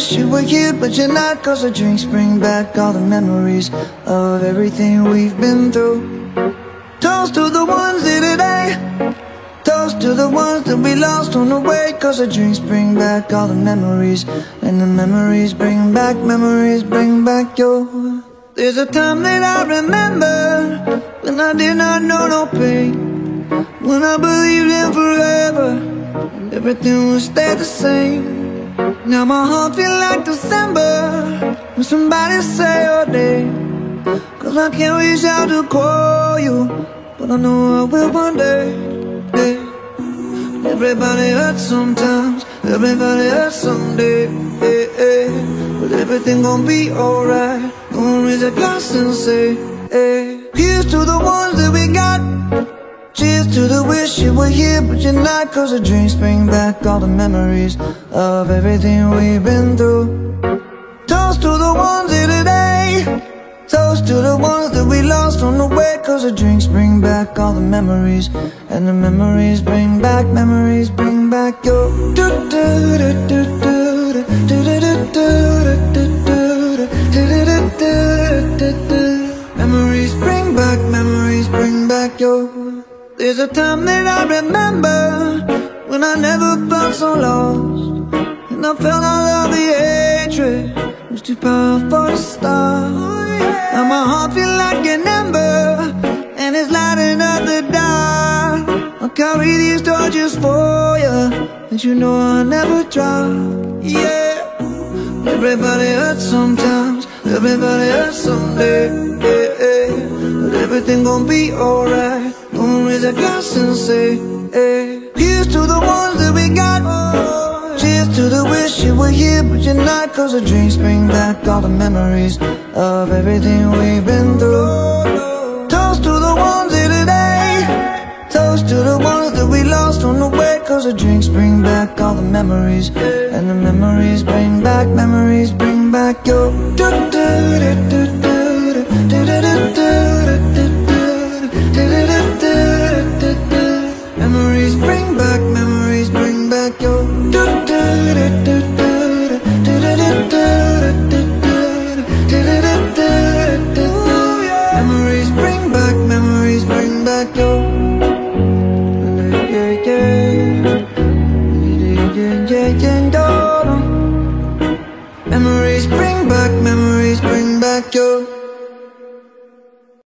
wish you were here, but you're not. Cause the drinks bring back all the memories of everything we've been through. Toast to the ones here today, toast to the ones that we lost on the way. Cause the drinks bring back all the memories, and the memories bring back your. There's a time that I remember when I did not know no pain, when I believed in forever and everything would stay the same. Now my heart feel like December when somebody say your name. Cause I can't reach out to call you, but I know I will one day, yeah. Everybody hurts sometimes, everybody hurts someday, yeah, yeah. But everything gon' be alright. Gonna raise a glass and say, hey. Here's to the ones that we got, cheers to the wish you were here, but you're not. Cause the drinks bring back all the memories of everything we've been through. Toast to the ones here today, toast to the ones that we lost on the way. Cause the drinks bring back all the memories, and the memories bring back your. Memories bring back your. There's a time that I remember when I never felt so lost, and I felt all of the hatred was too powerful to stop. Now my heart feel like an ember, and it's lighting up the dark. I'll carry these torches for you, and you know I'll never drop, yeah. Everybody hurts sometimes, everybody hurts someday, yeah, yeah. But everything gon' be alright. Gonna raise a glass and say, hey. Here's to the ones that we got, cheers to the wish you were here, but you're not. Cause the drinks bring back all the memories of everything we've been through. Toast to the ones here today, toast to the ones that we lost on the way. Cause the drinks bring back all the memories, and the memories bring back your. Memories bring back your. Memories bring back your. Memories bring back your.